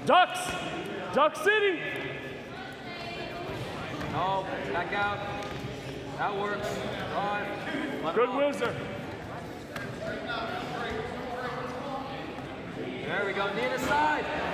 Ducks. Duck City. No, back out. That works. Drive. Good Whizzer. There we go. Knee to side.